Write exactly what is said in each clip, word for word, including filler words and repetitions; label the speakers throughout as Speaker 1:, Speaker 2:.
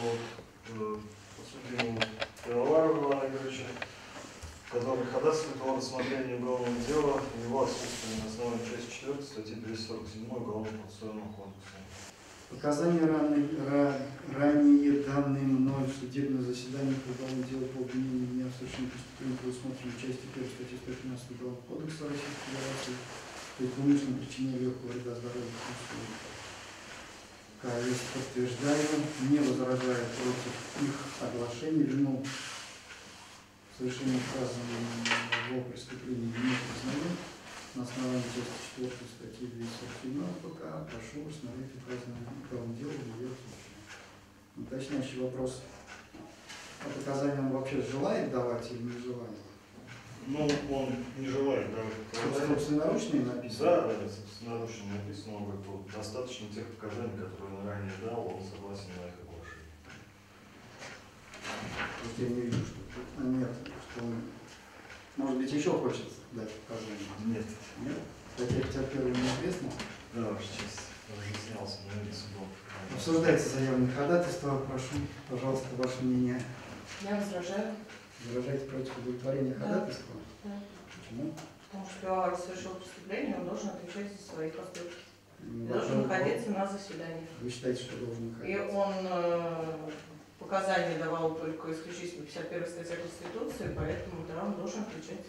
Speaker 1: вот, э, подсудимому Пивоварова Ивана Игоревича, который ходатайствует о рассмотрении уголовного дела в его отсутствии на основании части четвёртой статьи двести сорок семь Уголовного процессуального кодекса.
Speaker 2: Показания ранее, ранее данные мной в судебном заседании по уголовному делу по обвинению меня в совершении преступления предусмотренной части первой статьи сто тринадцать Уголовного кодекса Российской Федерации, то есть умышленное причинение легкого вреда здоровью. Есть подтверждаю, не возражая против их оглашения, вину совершенно указанного преступления не признаю. На основании части четвёртой статьи двести сорок семь ПК прошу рассмотреть указанное уголовное дело в ее случае. Уточняющий вопрос. А показания он вообще желает давать или не желает?
Speaker 1: Ну, он не желает давать показания.
Speaker 2: Собственноручные написано?
Speaker 1: Да, да, собственноручно написано, он говорит, вот, достаточно тех показаний, которые он ранее дал, он согласен на их оглашение.
Speaker 2: Просто я не вижу, что а нет, что он, может быть, еще хочет дать показания?
Speaker 1: Нет.
Speaker 2: Нет? Статья пятьдесят первая неизвестна?
Speaker 1: Да, ваша честь, разъяснялся на вид судом.
Speaker 2: Обсуждается заявленное ходатайство. Прошу, пожалуйста, ваше мнение.
Speaker 3: Я возражаю.
Speaker 2: Возражаете против удовлетворения
Speaker 3: Да.
Speaker 2: ходатайства?
Speaker 3: Да.
Speaker 2: Почему?
Speaker 3: Потому что Пивоваров совершил преступление, он должен отвечать за свои поступки.
Speaker 2: Ну,
Speaker 3: Должен
Speaker 2: вопрос-
Speaker 3: находиться на заседании.
Speaker 2: Вы считаете, что должен
Speaker 3: И
Speaker 2: находиться?
Speaker 3: он э, показания давал только исключительно пятьдесят первая статья Конституции, поэтому да, он должен отвечать.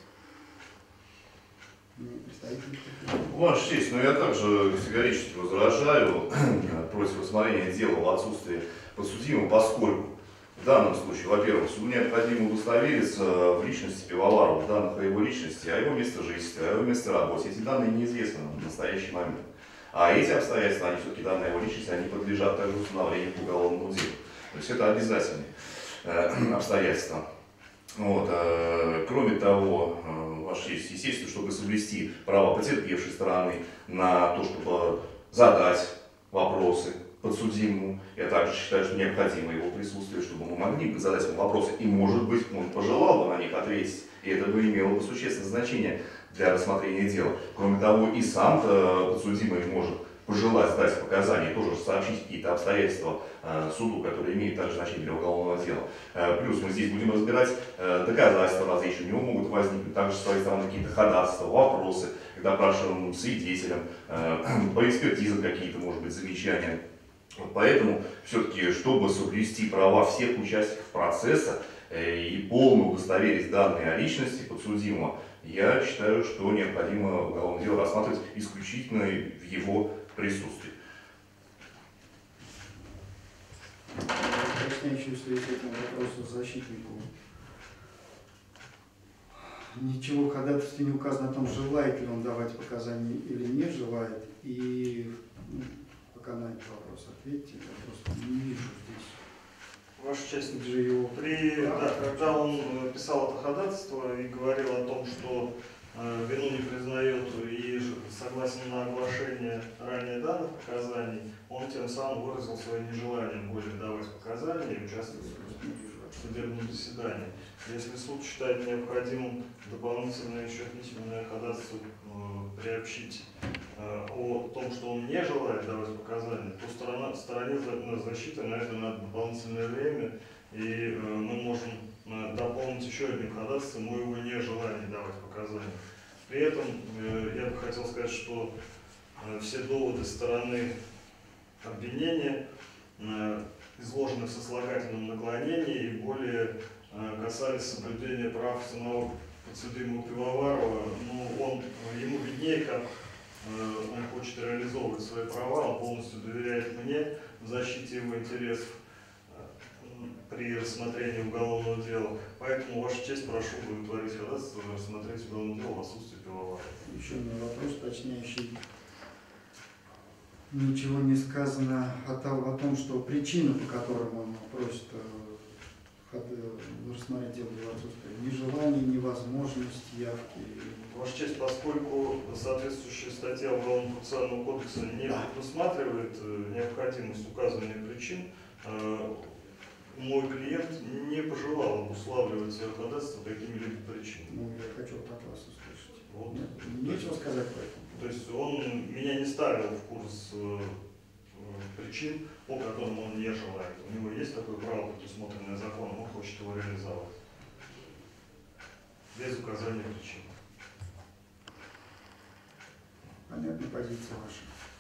Speaker 2: Не представитель.
Speaker 4: Ваша честь, но я также категорически возражаю против рассмотрения дела в отсутствии подсудимого, поскольку в данном случае, во-первых, суду необходимо удостовериться в личности Пивоварова, в данных о его личности, о его месте жительства, о его месте работы. Эти данные неизвестны в настоящий момент. А эти обстоятельства, они все-таки данные о его личности, они подлежат также установлению по уголовному делу. То есть это обязательные э, обстоятельства. Вот, э, кроме того, э, Ваша честь, естественно, чтобы соблюсти права потерпевшей стороны на то, чтобы задать вопросы подсудимому, я также считаю, что необходимо его присутствие, чтобы мы могли задать ему вопросы, и, может быть, он пожелал бы на них ответить, и это бы имело бы существенное значение для рассмотрения дела. Кроме того, и сам подсудимый может пожелать сдать показания, тоже сообщить какие-то обстоятельства э, суду, которые имеют также значение для уголовного дела. Э, плюс мы здесь будем разбирать э, доказательства различные, у него могут возникнуть также с своей стороны какие-то ходатайства, вопросы, к допрашиваемым свидетелям, э, по экспертизам какие-то, может быть, замечания. Вот поэтому все-таки, чтобы соблюсти права всех участников процесса э, и полно удостоверить данные о личности подсудимого, я считаю, что необходимо уголовное дело рассматривать исключительно в его присутствии.
Speaker 2: Уточняющий в связи с этим вопросом защитнику. Ничего в ходатайстве не указано о том, желает ли он давать показания или не желает. И ну, пока на этот вопрос ответьте, я просто не вижу здесь.
Speaker 1: Ваша честь,
Speaker 2: Где же его
Speaker 1: при,
Speaker 2: право?
Speaker 1: да, когда он писал это ходатайство и говорил о том, что э, вину не признает и согласен на оглашение ранее данных показаний, он тем самым выразил свое нежелание более давать показания и участвовать в судебном заседании. Если суд считает необходимым дополнительно еще письменное ходатайство э, приобщить э, о том, что он не желает давать показания, то сторона, стороне защиты на это надо дополнительное время, и э, мы можем э, дополнить еще одним ходатайством о его нежелании давать показания. При этом э, я бы хотел сказать, что э, все доводы стороны обвинения э, изложены в сослагательном наклонении и более э, касались соблюдения прав самого подсудимого Пивоварова. Ну, он, ему виднее, как э, он хочет реализовывать свои права, он полностью доверяет мне в защите его интересов э, при рассмотрении уголовного дела. Поэтому, Ваша честь, прошу удовлетворить ходатайство и рассмотреть уголовное дело в отсутствии Пивоварова.
Speaker 2: Еще один вопрос, уточняющий. Ничего не сказано о том, о том, что причина, по которым он просит э, рассмотреть дело в отсутствии, нежелание, невозможность явки.
Speaker 1: Ваша честь, поскольку соответствующая статья Уголовного процессуального кодекса не предусматривает э, необходимость указывания причин, э, мой клиент не пожелал обуславливать свое ходатайство какими-либо причинами.
Speaker 2: Ну, я хочу от вас услышать.
Speaker 1: Вот.
Speaker 2: Нет, нечего сказать по этому.
Speaker 1: То есть он меня не ставил в курс э, причин, по которым он не желает. У него есть есть такое право, предусмотренное законом, он хочет его реализовать. Без указания причин.
Speaker 2: Понятная позиция ваша.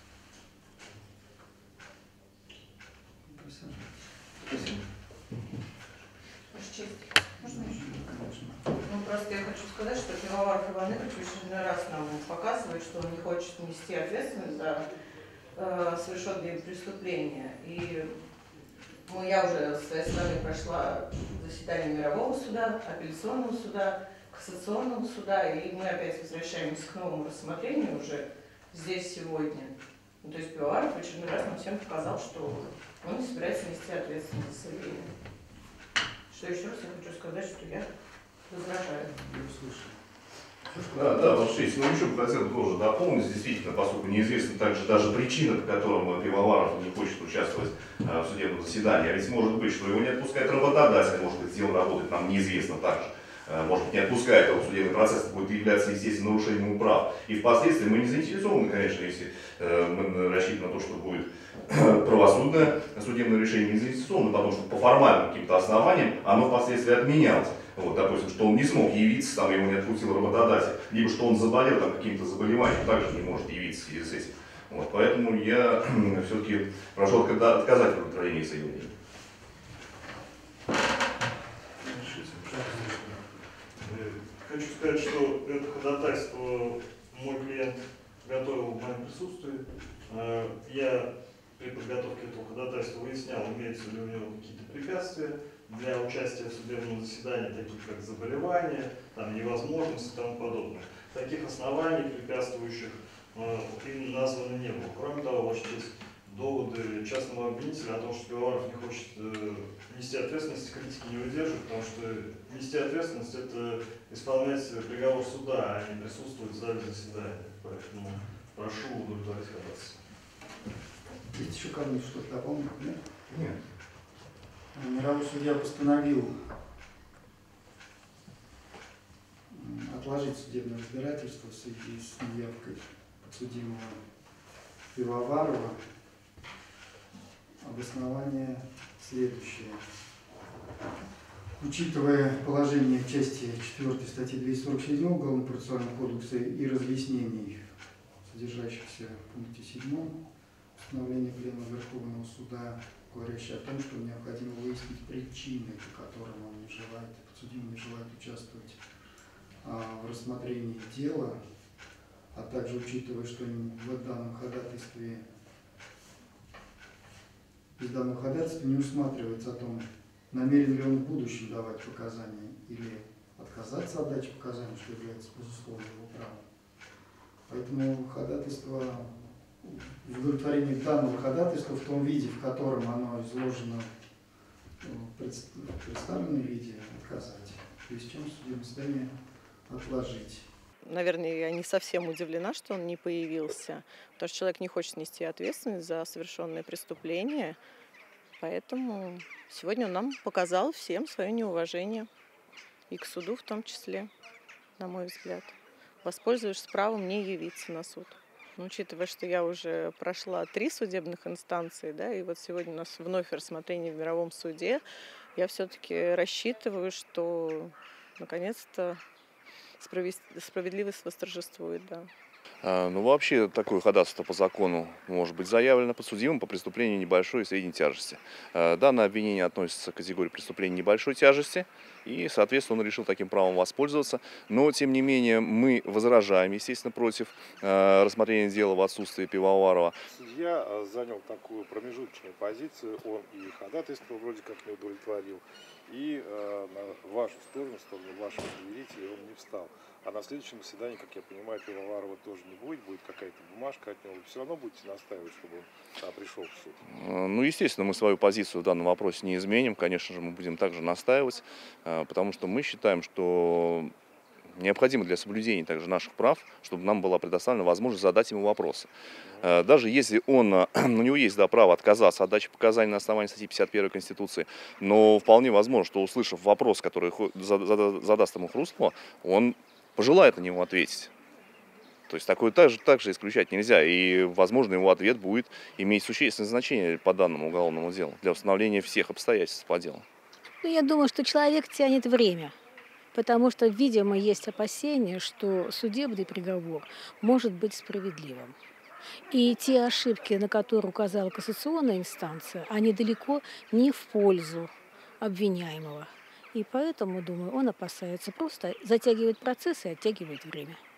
Speaker 2: Присаживайтесь.
Speaker 1: Спасибо.
Speaker 3: Ваша честь, можно еще?
Speaker 2: Конечно.
Speaker 3: Ну, просто я хочу сказать, что Пивоваров Иван Игоревич в очередной раз нам показывает, что он не хочет нести ответственность за э, совершенные преступления. И ну, я уже с своей стороны прошла заседание мирового суда, апелляционного суда, кассационного суда, и мы опять возвращаемся к новому рассмотрению уже здесь сегодня. Ну, то есть Пивоваров в очередной раз нам всем показал, что он не собирается нести ответственность за свои. Что еще раз я хочу сказать, что я возражаю.
Speaker 2: Я услышал.
Speaker 4: Да, да, вот шесть. Ну, еще бы хотел тоже дополнить, действительно, поскольку неизвестна также даже причина, по которой Пивоваров не хочет участвовать э, в судебном заседании. А ведь может быть, что его не отпускает работодатель, может быть, где он работает, нам неизвестно также. Э, может быть, не отпускает его в судебный процесс, будет являться, естественно, нарушением его прав. И впоследствии мы не заинтересованы, конечно, если э, мы рассчитываем на то, что будет правосудное судебное решение, не заинтересованы, потому что по формальным каким-то основаниям оно впоследствии отменялось. Вот, допустим, что он не смог явиться, там его не отпустил работодатель, либо что он заболел там каким-то заболеванием, также не может явиться в связи с этим. Вот, поэтому я все-таки прошу отказать в удовлетворении заявления.
Speaker 1: Хочу сказать, что это ходатайство мой клиент готовил в моем присутствии. Я при подготовке этого ходатайства выяснял, имеются ли у него какие-то препятствия для участия в судебном заседании, такие как заболевания, там, невозможность и тому подобное. Таких оснований, препятствующих, им названо не было. Кроме того, вот здесь доводы частного обвинителя о том, что Пивоваров не хочет э, нести ответственность, критики не выдерживают, потому что нести ответственность – это исполнять приговор суда, а не присутствовать в зале заседания. Поэтому прошу удовлетворить ходатайство.
Speaker 2: Есть еще кому-нибудь что-то дополнить? Нет?
Speaker 4: Нет.
Speaker 2: Мировой судья постановил отложить судебное разбирательство в связи с неявкой подсудимого Пивоварова. Обоснование следующее. Учитывая положение части четвёртой статьи двести сорок семь Уголовного процессуального кодекса и разъяснений, содержащихся в пункте седьмом постановления Пленума Верховного суда, говорящее о том, что необходимо выяснить причины, по которым он не желает, подсудимый не желает участвовать а, в рассмотрении дела, а также учитывая, что в данном ходатайстве из данного ходатайства не усматривается о том, намерен ли он в будущем давать показания или отказаться от дачи показаний, что является безусловно его правом. Поэтому ходатайство, в удовлетворении данного ходатайства в том виде, в котором оно изложено в представленном виде, отказать. То есть чем судебное заседание отложить.
Speaker 5: Наверное, я не совсем удивлена, что он не появился, потому что человек не хочет нести ответственность за совершенное преступление. Поэтому сегодня он нам показал всем свое неуважение, и к суду в том числе, на мой взгляд, воспользовавшись правом не явиться на суд. Но учитывая, что я уже прошла три судебных инстанции, да, и вот сегодня у нас вновь рассмотрение в мировом суде, я все-таки рассчитываю, что наконец-то справедливость восторжествует, да.
Speaker 4: А, ну, вообще, такое ходатайство по закону может быть заявлено подсудимым по преступлению небольшой и средней тяжести. А, данное обвинение относится к категории преступления небольшой тяжести, и, соответственно, он решил таким правом воспользоваться. Но, тем не менее, мы возражаем, естественно, против а, рассмотрения дела в отсутствии Пивоварова.
Speaker 6: Судья занял такую промежуточную позицию, он и ходатайство вроде как не удовлетворил, и э, на вашу сторону, в сторону вашего доверителя он не встал. А на следующем заседании, как я понимаю, Пивоварова тоже не будет, будет какая-то бумажка от него. Вы все равно будете настаивать, чтобы он а, пришел в суд?
Speaker 4: Ну, естественно, мы свою позицию в данном вопросе не изменим. Конечно же, мы будем также настаивать, потому что мы считаем, что необходимо для соблюдения также наших прав, чтобы нам была предоставлена возможность задать ему вопросы. Даже если он, у него есть да, право отказаться от дачи показаний на основании статьи пятьдесят первой Конституции, но вполне возможно, что, услышав вопрос, который задаст ему Хрустлова, он пожелает на него ответить.
Speaker 7: То есть такое также, также исключать нельзя. И, возможно, его ответ будет иметь существенное значение по данному уголовному делу для установления всех обстоятельств по делу.
Speaker 8: Ну, я думаю, что человек тянет время, потому что, видимо, есть опасения, что судебный приговор может быть справедливым. И те ошибки, на которые указала кассационная инстанция, они далеко не в пользу обвиняемого. И поэтому, думаю, он опасается просто затягивать процесс и оттягивает время.